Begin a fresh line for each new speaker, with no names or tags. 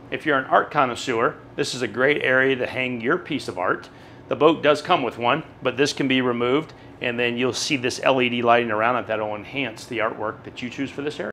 If you're an art connoisseur, this is a great area to hang your piece of art. The boat does come with one, but this can be removed, and then you'll see this LED lighting around it that'll enhance the artwork that you choose for this area.